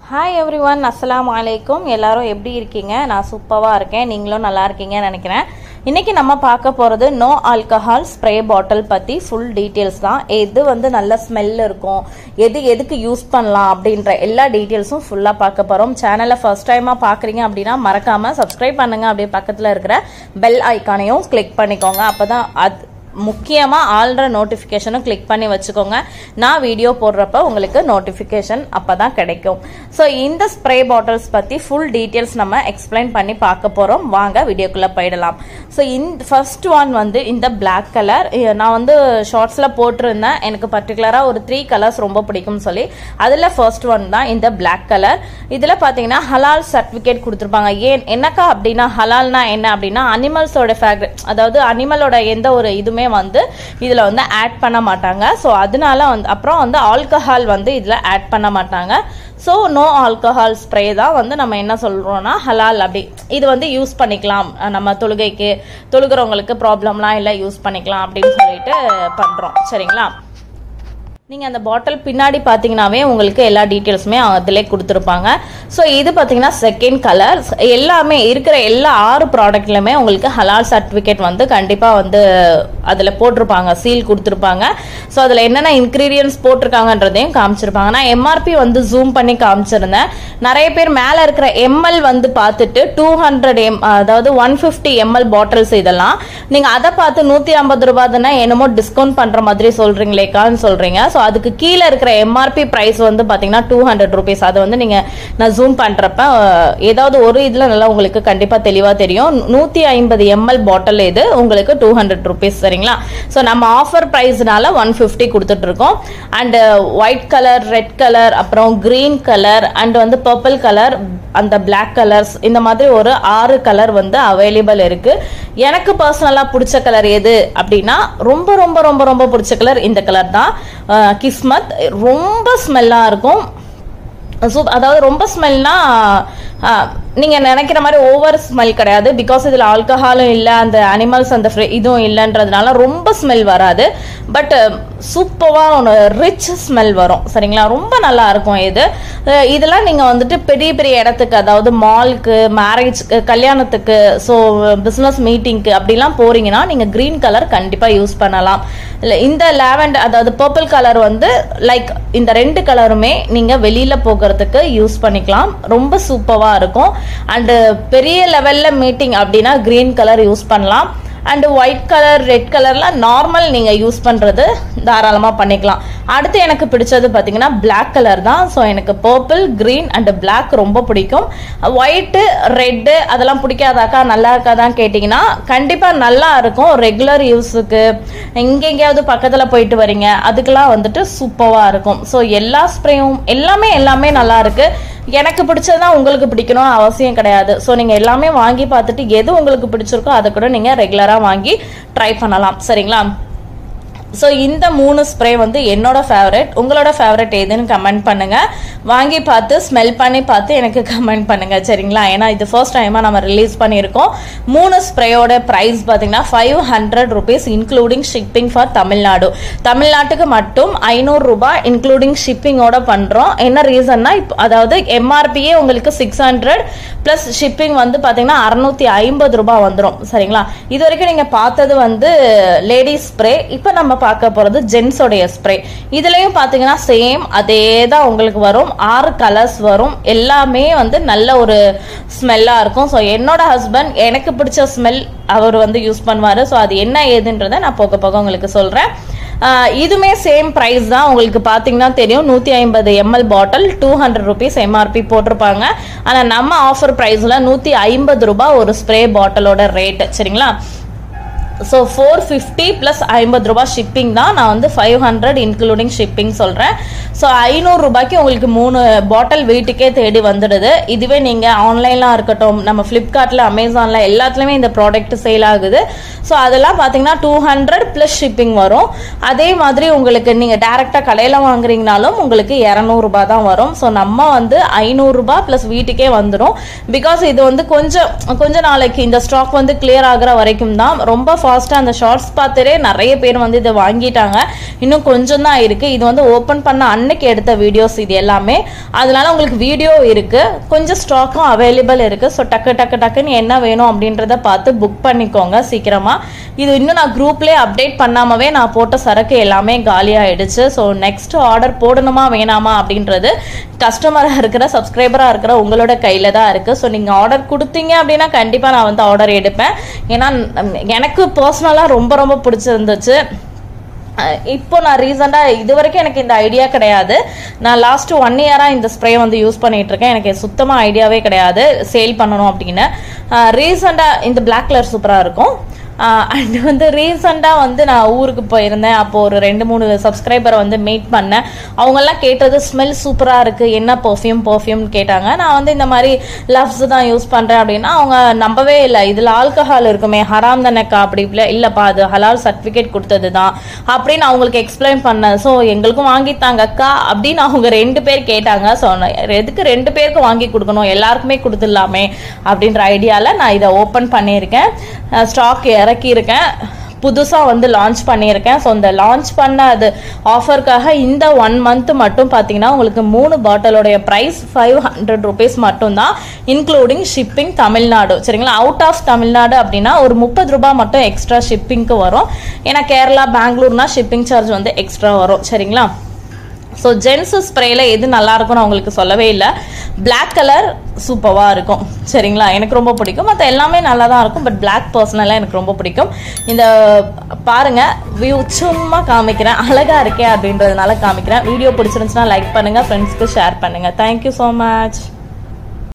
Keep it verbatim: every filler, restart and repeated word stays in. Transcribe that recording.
Hi everyone, Assalamu alaikum. எல்லாரும் எப்படி இருக்கீங்க? நான் சூப்பரா இருக்கேன். நீங்களும் நல்லா இருக்கீங்கன்னு நினைக்கிறேன். இன்னைக்கு நம்ம பார்க்க போறது நோ ஆல்கஹால் ஸ்ப்ரே பாட்டில் பத்தி ஃபுல் டீடைல்ஸ் தான். எது வந்து நல்ல ஸ்மெல் இருக்கும், எது எதுக்கு யூஸ் பண்ணலாம் அப்படின்ற எல்லா டீடைல்ஸும் ஃபுல்லா பார்க்க போறோம். சேனலை ஃபர்ஸ்ட் டைமா பாக்குறீங்க அப்படின்னா மறக்காம சப்ஸ்கிரைப் பண்ணுங்க. அப்படியே பக்கத்துல இருக்கிற பெல் ஐகானையும் கிளிக் பண்ணிக்கோங்க. அப்பதான் அது முக்கியமா ஆல்ற நோட்டிஃபிகேஷனும் கிளிக் பண்ணி வச்சுக்கோங்க. நான் வீடியோ போடுறப்ப உங்களுக்கு நோட்டிஃபிகேஷன் அப்பதான் கிடைக்கும். ஸோ இந்த ஸ்ப்ரே பாட்டில்ஸ் பத்தி ஃபுல் டீடைல்ஸ் நம்ம எக்ஸ்பிளைன் பண்ணி பார்க்க போறோம். வாங்க வீடியோக்குள்ள போயிடலாம். ஸோ இந்த ஃபர்ஸ்ட் ஒன் வந்து இந்த பிளாக் கலர். நான் வந்து ஷார்ட்ஸ்ல போட்டிருந்தேன், எனக்கு பர்டிகுலரா ஒரு த்ரீ கலர்ஸ் ரொம்ப பிடிக்கும்னு சொல்லி. அதுல ஃபர்ஸ்ட் ஒன் தான் இந்த பிளாக் கலர். இதுல பாத்தீங்கன்னா ஹலால் சர்டிபிகேட் கொடுத்துருப்பாங்க. ஏன் என்னக்கா அப்படின்னா ஹலால்னா என்ன அப்படின்னா அனிமல்ஸோட ஃபேக்ட், அதாவது அனிமலோட எந்த ஒரு இதுமே வந்து இதுல வந்து ஆட் பண்ண மாட்டாங்க. சோ அதனால வந்து அப்புறம் வந்து ஆல்கஹால் வந்து இதுல ஆட் பண்ண மாட்டாங்க. ஸோ நோ ஆல்கஹால் ஸ்ப்ரே தான் வந்து நம்ம என்ன சொல்றோம்னா ஹலால். அப்படி இது வந்து யூஸ் பண்ணிக்கலாம், நம்ம தொழுகைக்கு தொழுகிறவங்களுக்கு ப்ராப்ளம்லாம் இல்லை யூஸ் பண்ணிக்கலாம் அப்படின்னு சொல்லிட்டு பண்றோம். சரிங்களா? நீங்க அந்த பாட்டில் பின்னாடி பாத்தீங்கன்னாவே உங்களுக்கு எல்லா டீட்டெயில்ஸுமே அதிலே கொடுத்துருப்பாங்க. ஸோ இது பாத்தீங்கன்னா செகண்ட் கலர். எல்லாமே இருக்கிற எல்லா ஆறு ப்ராடக்ட்லுமே உங்களுக்கு ஹலால் சர்டிபிகேட் வந்து கண்டிப்பா வந்து அதுல போட்டிருப்பாங்க, சீல் கொடுத்துருப்பாங்க. ஸோ அதுல என்னென்ன இன்கிரீடியன்ஸ் போட்டிருக்காங்கன்றதையும் காமிச்சிருப்பாங்க. நான் எம்ஆர்பி வந்து ஜூம் பண்ணி காமிச்சிருந்தேன். நிறைய பேர் மேல இருக்கிற எம்எல் வந்து பார்த்துட்டு டூ ஹண்ட்ரட் எம் அதாவது ஒன் பிப்டி எம்எல் பாட்டில்ஸ் இதெல்லாம் நீங்க அதை பார்த்து நூத்தி ஐம்பது ரூபாய் தானே என்னமோ டிஸ்கவுண்ட் பண்ற மாதிரி சொல்றீங்களேக்கான்னு சொல்றீங்க. ஸோ அதுக்கு கீழே இருக்கிற எம்ஆர்பி பிரைஸ் வந்து பாத்தீங்கன்னா டூ ஹண்ட்ரட் ருபீஸ். அது வந்து நீங்க நான் ஜூம் பண்றப்ப ஏதாவது ஒரு இதுல நல்லா உங்களுக்கு கண்டிப்பா தெளிவா தெரியும். நூத்தி ஐம்பது எம்எல் பாட்டில் இது உங்களுக்கு டூ ஹண்ட்ரட் ருபீஸ். சரிங்களா? ஸோ நம்ம ஆஃபர் பிரைஸ்னால ஒன் பிப்டி கொடுத்துட்டு இருக்கோம். And white colour, red colour, அப்புறம் கிரீன் கலர் அண்ட் வந்து பர்பிள் கலர், அந்த பிளாக் கலர்ஸ், இந்த மாதிரி ஒரு ஆறு கலர் வந்து அவைலபிள் இருக்கு. எனக்கு பர்சனலா பிடிச்ச கலர் எது அப்படின்னா ரொம்ப ரொம்ப ரொம்ப ரொம்ப பிடிச்ச கலர் இந்த கலர் தான். கிஸ்மத். ரொம்ப ஸ்மெல்லா இருக்கும். அதாவது ரொம்ப ஸ்மெல்னா நீங்க நினைக்கிற மாதிரி ஓவர் ஸ்மெல் கிடையாது. பிகாஸ் இதுல ஆல்கஹாலும் இல்ல, அந்த அனிமல்ஸ் அந்த இதுவும் இல்லைன்றதுனால ரொம்ப ஸ்மெல் வராது. பட் சூப்பரா ரிச் ஸ்மெல் வரும். சரிங்களா? ரொம்ப நல்லா இருக்கும் இது. இதெல்லாம் நீங்க வந்துட்டு பெரிய பெரிய இடத்துக்கு, அதாவது மால்க்கு, மேரேஜ்க்கு, கல்யாணத்துக்கு, ஸோ பிசினஸ் மீட்டிங்க்கு அப்படிலாம் போறீங்கன்னா நீங்க கிரீன் கலர் கண்டிப்பா யூஸ் பண்ணலாம். இந்த லாவெண்டர் அதாவது பர்பிள் கலர் வந்து லைக் இந்த ரெண்டு கலருமே நீங்க வெளியில போகிறதுக்கு யூஸ் பண்ணிக்கலாம். ரொம்ப சூப்பரா இருக்கும். அண்ட் பெரிய லெவல்ல மீட்டிங் அப்படின்னா கிரீன் கலர் யூஸ் பண்ணலாம். அண்ட் ஒயிட் கலர், ரெட் கலர்லாம் நார்மல் நீங்க யூஸ் பண்றது தாராளமா பண்ணிக்கலாம். அடுத்து எனக்கு பிடிச்சது பாத்தீங்கன்னா பிளாக் கலர் தான். ஸோ எனக்கு பர்பிள், கிரீன் அண்ட் பிளாக் ரொம்ப பிடிக்கும். ஒயிட், ரெட் அதெல்லாம் பிடிக்காதாக்கா, நல்லா இருக்காதான் கேட்டீங்கன்னா கண்டிப்பா நல்லா இருக்கும். ரெகுலர் யூஸுக்கு இங்க எங்கேயாவது பக்கத்துல போயிட்டு வரீங்க அதுக்கெல்லாம் வந்துட்டு சூப்பரா இருக்கும். ஸோ எல்லா ஸ்ப்ரேயும் எல்லாமே எல்லாமே நல்லா இருக்கு. எனக்கு பிடிச்சதுதான் உங்களுக்கு பிடிக்கணும் அவசியம் கிடையாது. ஸோ நீங்க எல்லாமே வாங்கி பார்த்துட்டு எது உங்களுக்கு பிடிச்சிருக்கோ அதை கூட நீங்க ரெகுலரா வாங்கி ட்ரை பண்ணலாம். சரிங்களா? ஸோ இந்த மூணு ஸ்ப்ரே வந்து என்னோட ஃபேவரட். உங்களோட ஃபேவரட் எதுன்னு கமெண்ட் பண்ணுங்க. வாங்கி பார்த்து ஸ்மெல் பண்ணி பார்த்து எனக்கு கமெண்ட் பண்ணுங்க. சரிங்களா? ஏன்னா இது ஃபர்ஸ்ட் டைமா நம்ம ரிலீஸ் பண்ணியிருக்கோம். மூணு ஸ்ப்ரேயோட பிரைஸ் பார்த்தீங்கன்னா five hundred rupees including shipping for Tamil Nadu. தமிழ்நாட்டுக்கு மட்டும் ஐநூறு ரூபாய் இன்க்ளூடிங் ஷிப்பிங்கோட பண்றோம். என்ன ரீசன்னா, இப்போ அதாவது எம்ஆர்பியே உங்களுக்கு சிக்ஸ் ஹண்ட்ரட் பிளஸ் ஷிப்பிங் வந்து பார்த்தீங்கன்னா அறுநூத்தி ஐம்பது ரூபாய் வந்துடும். சரிங்களா? இது வரைக்கும் நீங்க பார்த்தது வந்து லேடிஸ் ஸ்ப்ரே. இப்போ நம்ம பார்க்க போறது ஜென்ஸோடைய ஸ்ப்ரே. இதுலயும் பாத்தீங்கன்னா சேம் அதே தான் உங்களுக்கு வரும். ஆறு கலர்ஸ் வரும். எல்லாமே வந்து நல்ல ஒரு ஸ்மெல்லா இருக்கும். ஸோ என்னோட ஹஸ்பண்ட் எனக்கு பிடிச்ச ஸ்மெல் அவர் வந்து யூஸ் பண்ணுவாரு. ஸோ அது என்ன ஏதுன்றதை நான் போக போக உங்களுக்கு சொல்றேன். இதுமே சேம் பிரைஸ் தான். உங்களுக்கு பாத்தீங்கன்னா தெரியும், நூத்தி ஐம்பது ml bottle two hundred rupees MRP போட்டிருப்பாங்க. ஆனா நம்ம ஆஃபர் பிரைஸ்ல நூத்தி ஐம்பது ரூபாய் ஒரு ஸ்ப்ரே பாட்டிலோட ரேட். சரிங்களா? ஸோ ஃபோர் ஃபிஃப்டி பிளஸ் ஐம்பது ரூபாய் ஷிப்பிங் தான். நான் வந்து ஃபைவ் ஹண்ட்ரட் இன்க்ளூடிங் ஷிப்பிங் சொல்றேன். ஸோ ஐநூறு ரூபாய்க்கு உங்களுக்கு மூணு பாட்டில் வீட்டுக்கே தேடி வந்துடுது. இதுவே நீங்க ஆன்லைன்லாம் இருக்கட்டும், நம்ம பிளிப்கார்ட்ல, அமேசான்ல எல்லாத்துலயுமே இந்த ப்ராடக்ட் சேல் ஆகுது. ஸோ அதெல்லாம் பாத்தீங்கன்னா டூ ஹண்ட்ரட் பிளஸ் ஷிப்பிங் வரும். அதே மாதிரி உங்களுக்கு நீங்க டைரக்டா கடையில வாங்குறீங்கனாலும் உங்களுக்கு இருநூறு ரூபாய் தான் வரும். ஸோ நம்ம வந்து ஐநூறு ரூபாய் பிளஸ் வீட்டுக்கே வந்துடும். பிகாஸ் இது வந்து கொஞ்சம் கொஞ்ச நாளைக்கு இந்த ஸ்டாக் வந்து கிளியர் ஆகுற வரைக்கும் தான். ரொம்ப ஃபாஸ்ட்டாக அந்த ஷார்ட்ஸ் பார்த்துட்டே நிறைய பேர் வந்து இதை வாங்கிட்டாங்க. இன்னும் கொஞ்சம் தான் இருக்குது. இது வந்து ஓப்பன் பண்ண அன்னைக்கு எடுத்த வீடியோஸ் இது எல்லாமே. அதனால உங்களுக்கு வீடியோ இருக்குது, கொஞ்சம் ஸ்டாக்கும் அவைலபிள் இருக்குது. ஸோ டக்கு டக்கு டக்குன்னு என்ன வேணும் அப்படின்றத பார்த்து புக் பண்ணிக்கோங்க சீக்கிரமாக. இது இன்னும் நான் குரூப்லேயே அப்டேட் பண்ணாமவே நான் போட்ட சரக்கு எல்லாமே காலியாகிடுச்சு. ஸோ நெக்ஸ்ட் ஆர்டர் போடணுமா வேணாமா அப்படின்றது கஸ்டமராக இருக்கிற சப்ஸ்கிரைபராக இருக்கிற உங்களோட கையில் தான் இருக்குது. ஸோ நீங்கள் ஆர்டர் கொடுத்தீங்க அப்படின்னா கண்டிப்பாக நான் வந்து ஆர்டர் எடுப்பேன். ஏன்னா எனக்கு பர்சனலாக ரொம்ப ரொம்ப பிடிச்சிருந்துச்சு. இப்போ நான் ரீசெண்டாக இது வரைக்கும் எனக்கு இந்த ஐடியா கிடையாது. நான் லாஸ்ட் ஒன் இயராக இந்த ஸ்ப்ரே வந்து யூஸ் பண்ணிட்டு இருக்கேன். எனக்கு சுத்தமாக ஐடியாவே கிடையாது சேல் பண்ணணும் அப்படின்னு. ரீசெண்டாக இந்த பிளாக் கலர் சூப்பராக இருக்கும். அண்ட் வந்து ரீசெண்டாக வந்து நான் ஊருக்கு போயிருந்தேன். அப்போது ஒரு ரெண்டு மூணு சப்ஸ்கிரைபரை வந்து மீட் பண்ணேன். அவங்கெல்லாம் கேட்டது ஸ்மெல் சூப்பராக இருக்குது, என்ன பர்ஃப்யூம் பர்ஃப்யூம்னு கேட்டாங்க. நான் வந்து இந்த மாதிரி லவ்ஸ் தான் யூஸ் பண்ணுறேன் அப்படின்னா அவங்க நம்பவே இல்லை. இதில் ஆல்கஹால் இருக்குமே, ஹராம் தானேக்கா அப்படி இல்லை இல்லைப்பா அது ஹலால் சர்டிஃபிகேட் கொடுத்தது தான் அப்படின்னு அவங்களுக்கு எக்ஸ்பிளைன் பண்ணேன். ஸோ எங்களுக்கும் வாங்கித்தாங்க அக்கா அப்படின்னு அவங்க ரெண்டு பேர் கேட்டாங்க. ஸோ எதுக்கு ரெண்டு பேருக்கு வாங்கி கொடுக்கணும், எல்லாருக்குமே கொடுத்துடலாமே அப்படின்ற ஐடியாவில் நான் இதை ஓப்பன் பண்ணியிருக்கேன். ஸ்டாக் இறக்கி இருக்கேன், புதுசாக வந்து லான்ச் பண்ணியிருக்கேன். ஸோ இந்த லான்ச் பண்ண அது ஆஃபருக்காக இந்த ஒன் மந்த் மட்டும் பார்த்தீங்கன்னா உங்களுக்கு மூணு பாட்டிலோடைய ப்ரைஸ் ஃபைவ் ஹண்ட்ரட் ருபீஸ் மட்டும்தான், இன்க்ளூடிங் ஷிப்பிங் தமிழ்நாடு. சரிங்களா, அவுட் ஆஃப் தமிழ்நாடு அப்படின்னா ஒரு முப்பது ரூபாய் மட்டும் எக்ஸ்ட்ரா ஷிப்பிங்க்கு வரும். ஏன்னா கேரளா பெங்களூர்னா ஷிப்பிங் சார்ஜ் வந்து எக்ஸ்ட்ரா வரும். சரிங்களா, ஸோ ஜென்ஸ் ஸ்ப்ரேல எது நல்லா இருக்கும்னு அவங்களுக்கு சொல்லவே இல்லை. பிளாக் கலர் சூப்பராக இருக்கும். சரிங்களா, எனக்கு ரொம்ப பிடிக்கும். மற்ற எல்லாமே நல்லா தான் இருக்கும், பட் பிளாக் பர்சனலாக எனக்கு ரொம்ப பிடிக்கும். இந்த பாருங்க வியூ சும்மா காமிக்கிறேன், அழகா இருக்கே அப்படின்றதுனால காமிக்கிறேன். வீடியோ பிடிச்சிருந்துச்சுன்னா லைக் பண்ணுங்க, ஃப்ரெண்ட்ஸ்க்கு ஷேர் பண்ணுங்க. Thank you so much.